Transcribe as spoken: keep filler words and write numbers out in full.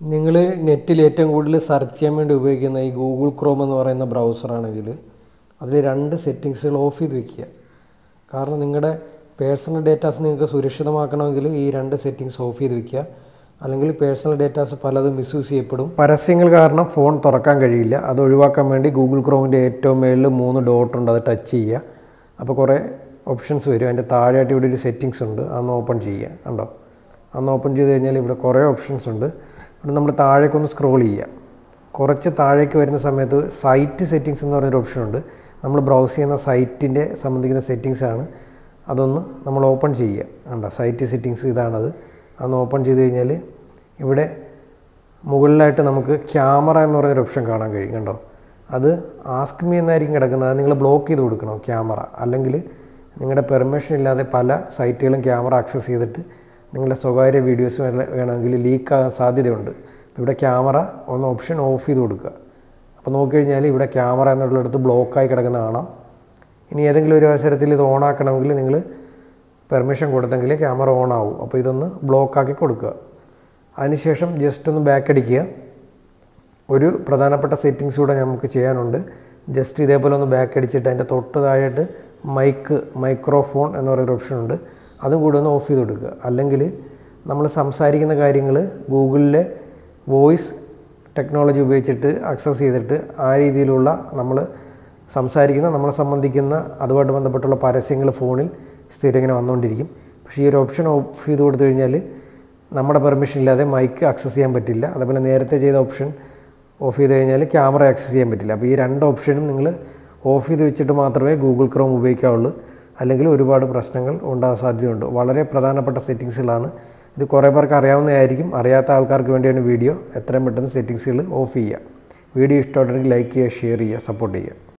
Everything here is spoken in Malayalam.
നിങ്ങൾ നെറ്റിൽ ഏറ്റവും കൂടുതൽ സെർച്ച് ചെയ്യാൻ വേണ്ടി ഉപയോഗിക്കുന്ന ഈ ഗൂഗിൾ ക്രോം എന്ന് പറയുന്ന ബ്രൗസറാണെങ്കിൽ അതിൽ രണ്ട് സെറ്റിങ്സുകൾ ഓഫ് ചെയ്ത് വെക്കുക. കാരണം നിങ്ങളുടെ പേഴ്സണൽ ഡേറ്റാസ് നിങ്ങൾക്ക് സുരക്ഷിതമാക്കണമെങ്കിൽ ഈ രണ്ട് സെറ്റിങ്സ് ഓഫ് ചെയ്ത് വെക്കുക. അല്ലെങ്കിൽ പേഴ്സണൽ ഡേറ്റാസ് പലതും മിസ്യൂസ് ചെയ്യപ്പെടും. പരസ്യങ്ങൾ കാരണം ഫോൺ തുറക്കാൻ കഴിയില്ല. അത് ഒഴിവാക്കാൻ വേണ്ടി ഗൂഗിൾ ക്രോമിൻ്റെ ഏറ്റവും മേളിൽ മൂന്ന് ഡോട്ട് ഉണ്ട്, അത് ടച്ച് ചെയ്യുക. അപ്പോൾ കുറേ ഓപ്ഷൻസ് വരും. അതിൻ്റെ താഴെയായിട്ട് ഇവിടെ ഒരു സെറ്റിങ്സ് ഉണ്ട്, അതൊന്ന് ഓപ്പൺ ചെയ്യുക. കണ്ടോ, അന്ന് ഓപ്പൺ ചെയ്ത് കഴിഞ്ഞാൽ ഇവിടെ കുറേ ഓപ്ഷൻസ് ഉണ്ട്. ഇവിടെ നമ്മൾ താഴേക്കൊന്ന് സ്ക്രോൾ ചെയ്യുക. കുറച്ച് താഴേക്ക് വരുന്ന സമയത്ത് സൈറ്റ് സെറ്റിങ്സ് എന്ന് പറയുന്നൊരു ഓപ്ഷൻ ഉണ്ട്. നമ്മൾ ബ്രൗസ് ചെയ്യുന്ന സൈറ്റിൻ്റെ സംബന്ധിക്കുന്ന സെറ്റിങ്സാണ്. അതൊന്ന് നമ്മൾ ഓപ്പൺ ചെയ്യുക. കണ്ടോ, സൈറ്റ് സെറ്റിങ്സ് ഇതാണത്. അതൊന്ന് ഓപ്പൺ ചെയ്ത് കഴിഞ്ഞാൽ ഇവിടെ മുകളിലായിട്ട് നമുക്ക് ക്യാമറ എന്ന് പറയുന്നൊരു ഓപ്ഷൻ കാണാൻ കഴിയും. കണ്ടോ, അത് ആസ്ക് മീ എന്നായിരിക്കും കിടക്കുന്നത്. അത് നിങ്ങൾ ബ്ലോക്ക് ചെയ്ത് കൊടുക്കണം ക്യാമറ. അല്ലെങ്കിൽ നിങ്ങളുടെ പെർമിഷൻ ഇല്ലാതെ പല സൈറ്റുകളും ക്യാമറ ആക്സസ് ചെയ്തിട്ട് നിങ്ങളുടെ സ്വകാര്യ വീഡിയോസ് വേണമെങ്കിൽ ലീക്കാകാൻ സാധ്യതയുണ്ട്. ഇവിടെ ക്യാമറ ഒന്ന് ഓപ്ഷൻ ഓഫ് ചെയ്ത് കൊടുക്കുക. അപ്പോൾ നോക്കിക്കഴിഞ്ഞാൽ ഇവിടെ ക്യാമറ എന്നുള്ളിടത്ത് ബ്ലോക്കായി കിടക്കുന്ന കാണാം. ഇനി ഏതെങ്കിലും ഒരു അവസരത്തിൽ ഇത് ഓൺ ആക്കണമെങ്കിൽ നിങ്ങൾ പെർമിഷൻ കൊടുത്തെങ്കിൽ ക്യാമറ ഓൺ ആവും. അപ്പോൾ ഇതൊന്ന് ബ്ലോക്കാക്കി കൊടുക്കുക. അതിനുശേഷം ജസ്റ്റ് ഒന്ന് ബാക്ക് അടിക്കുക. ഒരു പ്രധാനപ്പെട്ട സെറ്റിങ്സ് കൂടെ നമുക്ക് ചെയ്യാനുണ്ട്. ജസ്റ്റ് ഇതേപോലെ ഒന്ന് ബാക്ക് അടിച്ചിട്ട് അതിൻ്റെ തൊട്ട് താഴെയായിട്ട് മൈക്ക് മൈക്രോഫോൺ എന്ന് പറയുന്നൊരു ഓപ്ഷൻ ഉണ്ട്, അതും കൂടെ ഒന്ന് ഓഫ് ചെയ്ത് കൊടുക്കുക. അല്ലെങ്കിൽ നമ്മൾ സംസാരിക്കുന്ന കാര്യങ്ങൾ ഗൂഗിളിലെ വോയിസ് ടെക്നോളജി ഉപയോഗിച്ചിട്ട് ആക്സസ് ചെയ്തിട്ട് ആ രീതിയിലുള്ള നമ്മൾ സംസാരിക്കുന്ന നമ്മളെ സംബന്ധിക്കുന്ന അതുമായിട്ട് ബന്ധപ്പെട്ടുള്ള പരസ്യങ്ങൾ ഫോണിൽ സ്ഥിരം ഇങ്ങനെ വന്നുകൊണ്ടിരിക്കും. പക്ഷേ ഈ ഒരു ഓപ്ഷൻ ഓഫ് ചെയ്ത് കൊടുത്തു കഴിഞ്ഞാൽ നമ്മുടെ പെർമിഷൻ ഇല്ലാതെ മൈക്ക് ആക്സസ് ചെയ്യാൻ പറ്റില്ല. അതുപോലെ നേരത്തെ ചെയ്ത ഓപ്ഷൻ ഓഫ് ചെയ്ത് കഴിഞ്ഞാൽ ക്യാമറ ആക്സസ് ചെയ്യാൻ പറ്റില്ല. അപ്പോൾ ഈ രണ്ട് ഓപ്ഷനും നിങ്ങൾ ഓഫ് ചെയ്ത് വെച്ചിട്ട് മാത്രമേ ഗൂഗിൾ ക്രോം ഉപയോഗിക്കാവുള്ളൂ. അല്ലെങ്കിൽ ഒരുപാട് പ്രശ്നങ്ങൾ ഉണ്ടാകാൻ സാധ്യതയുണ്ട്. വളരെ പ്രധാനപ്പെട്ട സെറ്റിങ്സുകളാണ് ഇത്. കുറേ പേർക്ക് അറിയാവുന്നതായിരിക്കും. അറിയാത്ത ആൾക്കാർക്ക് വേണ്ടിയാണ് വീഡിയോ. എത്രയും പെട്ടെന്ന് സെറ്റിങ്സുകൾ ഓഫ് ചെയ്യുക. വീഡിയോ ഇഷ്ടമായിട്ടുണ്ടെങ്കിൽ ലൈക്ക് ചെയ്യുക, ഷെയർ ചെയ്യുക, സപ്പോർട്ട് ചെയ്യുക.